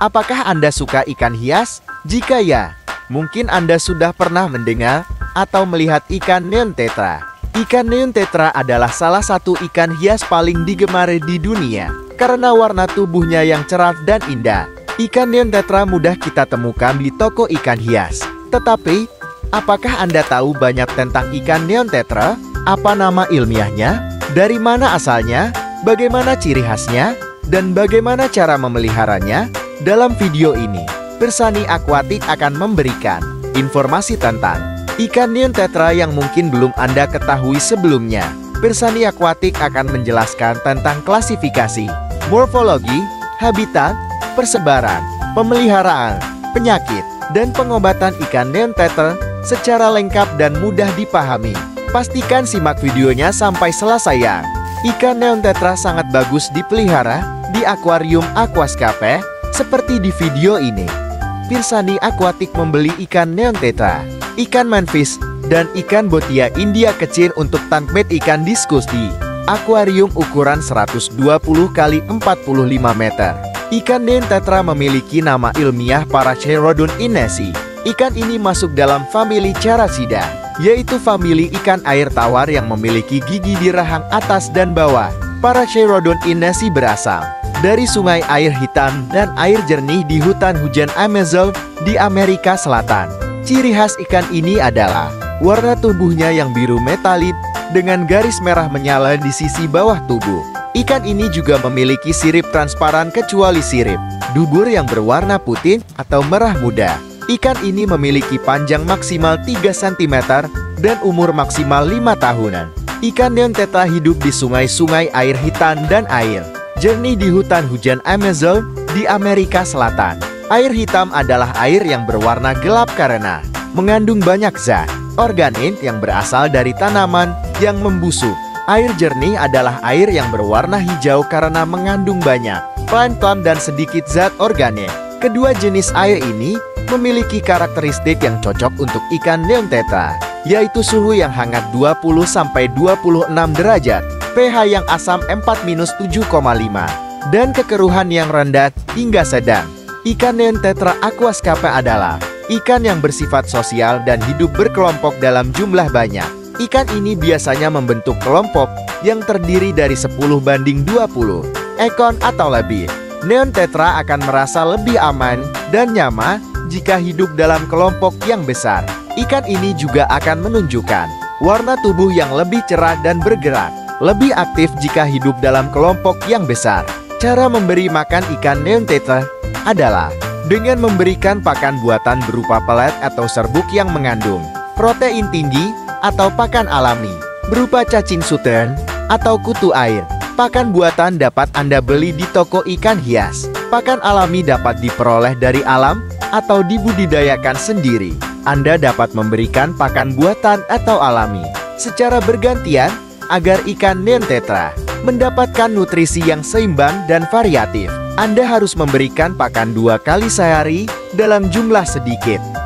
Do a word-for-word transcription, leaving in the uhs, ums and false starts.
Apakah Anda suka ikan hias? Jika ya, mungkin Anda sudah pernah mendengar atau melihat ikan neon tetra. Ikan neon tetra adalah salah satu ikan hias paling digemari di dunia karena warna tubuhnya yang cerah dan indah. Ikan neon tetra mudah kita temukan di toko ikan hias. Tetapi, apakah Anda tahu banyak tentang ikan neon tetra? Apa nama ilmiahnya? Dari mana asalnya? Bagaimana ciri khasnya? Dan bagaimana cara memeliharanya? Dalam video ini, Pirsani Aquatic akan memberikan informasi tentang ikan neon tetra yang mungkin belum Anda ketahui sebelumnya. Pirsani Aquatic akan menjelaskan tentang klasifikasi, morfologi, habitat, persebaran, pemeliharaan, penyakit, dan pengobatan ikan neon tetra secara lengkap dan mudah dipahami. Pastikan simak videonya sampai selesai ya. Ikan neon tetra sangat bagus dipelihara di akuarium Aquascape seperti di video ini. Pirsani Aquatic membeli ikan neon tetra, ikan manfish, dan ikan botia India kecil untuk tankbed ikan diskus di akuarium ukuran seratus dua puluh kali empat puluh lima meter. Ikan neon tetra memiliki nama ilmiah Parachaerodon inesi. Ikan ini masuk dalam famili Characida, yaitu famili ikan air tawar yang memiliki gigi di rahang atas dan bawah. Parachaerodon inesi berasal dari sungai air hitam dan air jernih di hutan hujan Amazon di Amerika Selatan. Ciri khas ikan ini adalah warna tubuhnya yang biru metalik dengan garis merah menyala di sisi bawah tubuh. Ikan ini juga memiliki sirip transparan kecuali sirip dubur yang berwarna putih atau merah muda. Ikan ini memiliki panjang maksimal tiga sentimeter dan umur maksimal lima tahunan. Ikan neon tetra hidup di sungai-sungai air hitam dan air jernih di hutan hujan Amazon di Amerika Selatan. Air hitam adalah air yang berwarna gelap karena mengandung banyak zat organik yang berasal dari tanaman yang membusuk. Air jernih adalah air yang berwarna hijau karena mengandung banyak plankton dan sedikit zat organik. Kedua jenis air ini memiliki karakteristik yang cocok untuk ikan neon tetra, yaitu suhu yang hangat dua puluh sampai dua puluh enam derajat, pH yang asam empat minus tujuh koma lima, dan kekeruhan yang rendah hingga sedang. Ikan neon tetra Aquascape adalah ikan yang bersifat sosial dan hidup berkelompok dalam jumlah banyak. Ikan ini biasanya membentuk kelompok yang terdiri dari sepuluh banding dua puluh ekor atau lebih. Neon tetra akan merasa lebih aman dan nyaman jika hidup dalam kelompok yang besar. Ikan ini juga akan menunjukkan warna tubuh yang lebih cerah dan bergerak lebih aktif jika hidup dalam kelompok yang besar. Cara memberi makan ikan neon tetra adalah dengan memberikan pakan buatan berupa pelet atau serbuk yang mengandung protein tinggi atau pakan alami berupa cacing sutern atau kutu air. Pakan buatan dapat Anda beli di toko ikan hias. Pakan alami dapat diperoleh dari alam atau dibudidayakan sendiri. Anda dapat memberikan pakan buatan atau alami secara bergantian agar ikan neon tetra mendapatkan nutrisi yang seimbang dan variatif. Anda harus memberikan pakan dua kali sehari dalam jumlah sedikit.